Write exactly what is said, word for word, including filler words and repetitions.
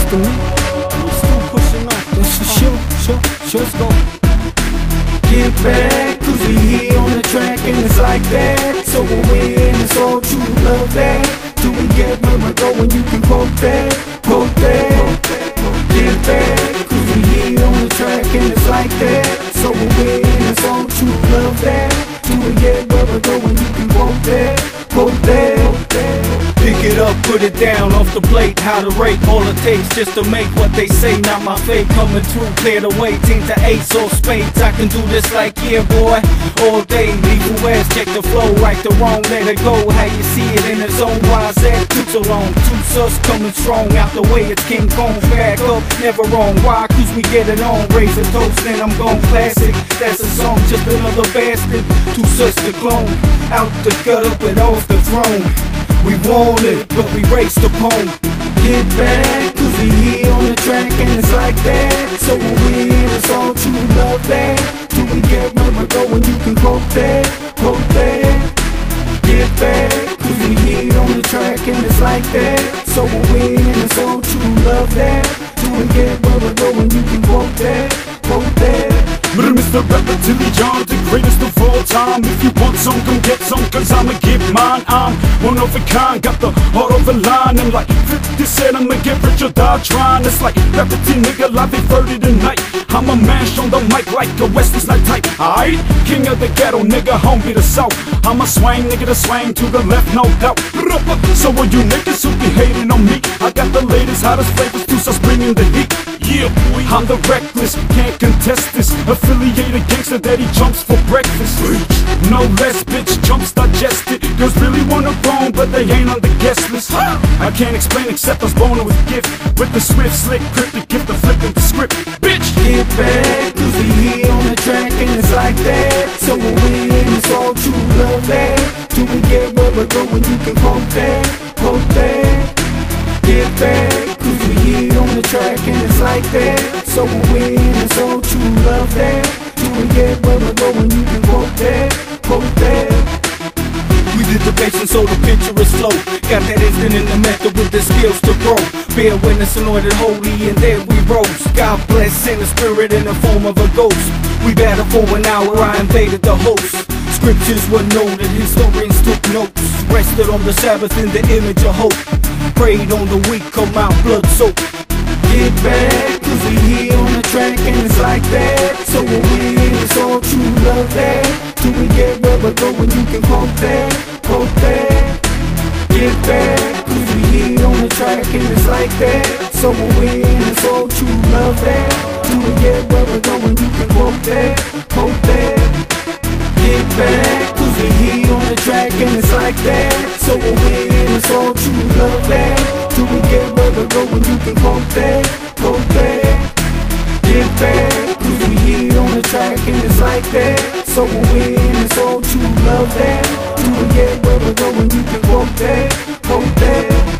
to me. I'm still pushing off this shit. Sure, sure, sure, let's go. Get back, cause we here on the track and it's like that. So when we're in, it's all true love that. Do we get where we're going, you can quote that, quote that. Get back, cause we here on the track and it's like that. So when we're in, it's all true love that. Do we get where we're going, you can quote that, quote that. Pick it up, put it down off the plate. How to rate, all it takes just to make what they say. Not my fate, coming through, clear the way. Team to ace or spades, I can do this like, yeah boy, all day. Legal West, check the flow, right to wrong, let it go. How you see it in its own wise, that took so long. Two sus coming strong, out the way it's King Kong. Back up, never wrong, why? Cause we get it on. Raise a toast, then I'm gone classic. That's a song, just another bastard. Two sus to clone, out the gutter but off the throne. We want it, but we raced upon. Get back, cause we here on the track and it's like that. So when we in, it's all true love that. Do we get where we're going, you can quote that, quote that. Get back, cause we here on the track and it's like that. So when we in, it's all true love that. Do we get where we're going, you can quote that, quote that. Mister Rapper Tilly John, the greatest of all time. If you want some, come get some, cause I'ma get mine. I'm one of a kind, got the heart of a lion. And like fifty said, I'ma get rich or die trying. It's like Rapperty nigga, live at thirty tonight. I'm a mash on the mic like a Wesley Snipes type. Aight, king of the ghetto nigga, home be the south. I'm a swang nigga, the swang to the left, no doubt. So are you niggas who be hating on me? I got the latest, hottest flavors, two sus bringing the heat. Yeah, boy, I'm the reckless, can't contest this. Affiliated gangster that he jumps for breakfast. No less, bitch, jumps digested. Girls really wanna roam, but they ain't on the guest list. I can't explain except I was born with gift. With the swift, slick, cryptic gift of flipping the script. Bitch! Get back, cause we here on the track and it's like that. So when we in, it's all true love that. Do we get where we're going, you can quote that, quote that. Get back, cause we here on the track and it's like that. So when we in, it's all true love that. Do we get where we're going, you can quote that, quote that. We did the patience so the picture is slow. Got that instant in the method with the skills to grow. Bear witness anointed holy and then we rose. God bless in the spirit in the form of a ghost. We battled for an hour, I invaded the host. Scriptures were noted, historians took notes. Rested on the Sabbath in the image of hope. Prayed on the weak, come out blood soaked. Get back, cause we here on the track and it's like that. So when we in, it's all true love that. Do we get where we're going, you can quote that, quote that. Get back, cause we here on the track and it's like that. So when we in, it's all true love that. Do we get where we're going, you can quote that, quote that. Get back, cause we here on the track and it's like that. So when we in, it's all true love that. Do we get where we're going, you can quote that, quote that. Get back, cause we here on the track and it's like that. So when we in, it's all true love that. Do we get where we're going, you can quote that, quote that.